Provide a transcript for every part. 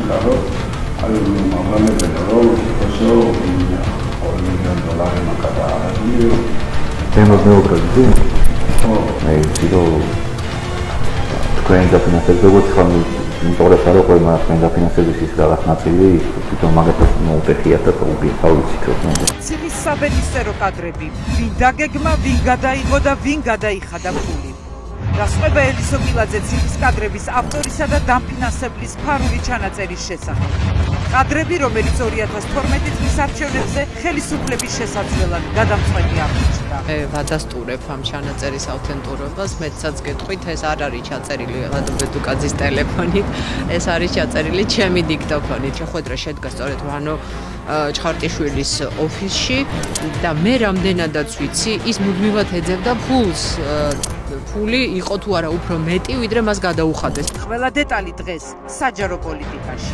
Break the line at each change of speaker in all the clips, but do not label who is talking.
claro, hay un gran emprendedor, eso, $1 million en cada año.
Tenemos nuevo presidente. Sido თქვენ დაფინანსებთ როგორც ხომ იმპორტა რო ყველა თქვენ დაფინანსების ის რაღაც ნაწილი თვითონ მაგათაც მოუპეხიათ და უგიხავით თქო.
ცილის საბედისწერო კადრები, ვინ დაგეგმა, ვინ გადაიღო და ვინ გადაიხადა ფული. დასწრება ელისო გილაძე ცილის კადრების ავტორისა და დამფინანსებლის ფარული ჩანაწერის შესახებ. კადრები, რომელიც 2012 წლის არჩევნებზე ხელისუფლების შესაძლებლად გადამწყვეტი აღმოჩნდა.
ვადასტურებ ამ ჩანაწერის ავთენტურობას, მეცაც გეტყვით, ეს არ არის ჩაწერილი ლადო ბედუკაძის ტელეფონით, ეს არის ჩაწერილი ჩემი დიქტოფონით. შეხვედრა შედგა სწორედ ვანო ჩხარტიშვილის ოფისში და მე რამდენადაც ვიცი, ის მუდმივად ეძებდა ფულს. ფული იყო თუ არა უფრო მეტი, ვიდრე მას გადაუხადეს.
ყველა დეტალი დღეს საჯარო პოლიტიკაში.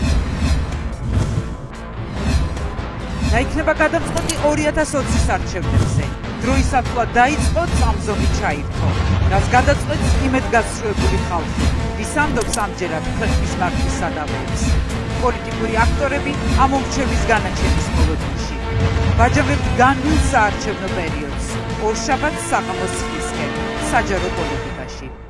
დაიქნება გადამწყვეტი 2020-ის არჩევნებზე. დროისათვის დაიწყო წამზომი ჩაირთო. რაც გადაწყვეტს იმედგაცრუებული ხალხი, ვის ამბობს ამჯერად ქვეყნის მართვის სადავეებს. პოლიტიკური აქტორები ამ ურჩევის განაჩენის მოლოდინში. ვაჯამებთ განვლილ საარჩევნო პერიოდს. ორშაბათს საღამოს 9-ისკენ საჯარო პოლიტიკაში.